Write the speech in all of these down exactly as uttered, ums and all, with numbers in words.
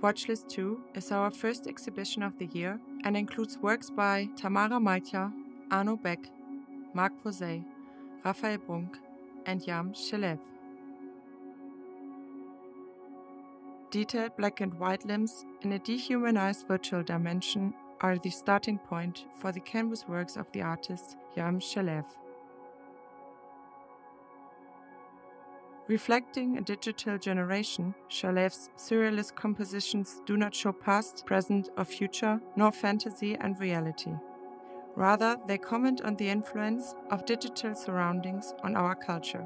Watchlist two is our first exhibition of the year and includes works by Tamara Malcha, Arno Beck, Marc Posey, Raphael Brunk, and Yam Shalev. Detailed black and white limbs in a dehumanized virtual dimension are the starting point for the canvas works of the artist Yam Shalev. Reflecting a digital generation, Shalev's surrealist compositions do not show past, present, or future, nor fantasy and reality. Rather, they comment on the influence of digital surroundings on our culture.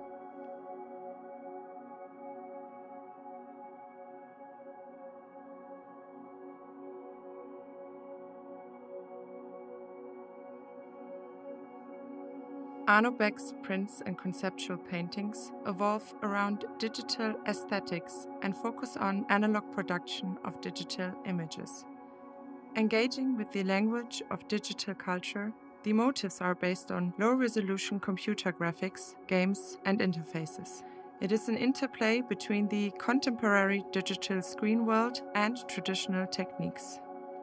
Arno Beck's prints and conceptual paintings evolve around digital aesthetics and focus on analog production of digital images. Engaging with the language of digital culture, the motifs are based on low-resolution computer graphics, games, and interfaces. It is an interplay between the contemporary digital screen world and traditional techniques.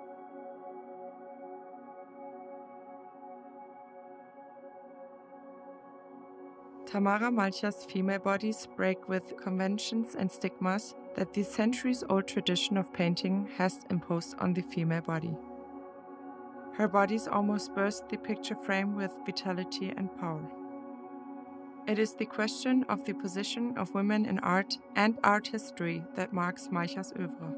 Tamara Malcha's female bodies break with conventions and stigmas that the centuries-old tradition of painting has imposed on the female body. Her bodies almost burst the picture frame with vitality and power. It is the question of the position of women in art and art history that marks Malcha's oeuvre.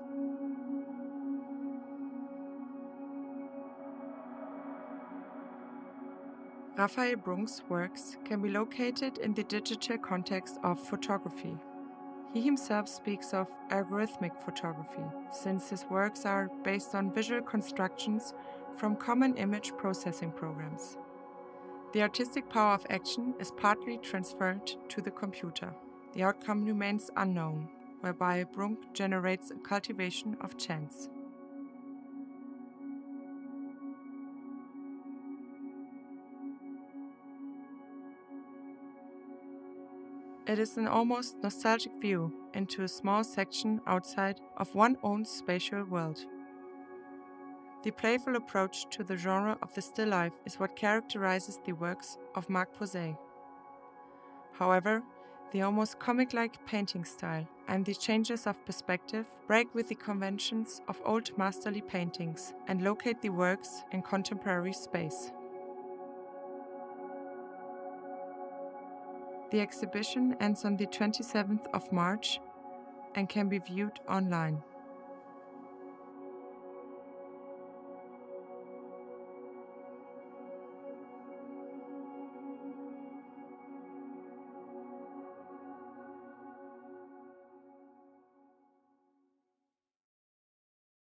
Raphael Brunk's works can be located in the digital context of photography. He himself speaks of algorithmic photography, since his works are based on visual constructions from common image processing programs. The artistic power of action is partly transferred to the computer. The outcome remains unknown, whereby Brunk generates a cultivation of chance. It is an almost nostalgic view into a small section outside of one's own spatial world. The playful approach to the genre of the still life is what characterizes the works of Marc Posey. However, the almost comic-like painting style and the changes of perspective break with the conventions of old masterly paintings and locate the works in contemporary space. The exhibition ends on the twenty-seventh of March and can be viewed online.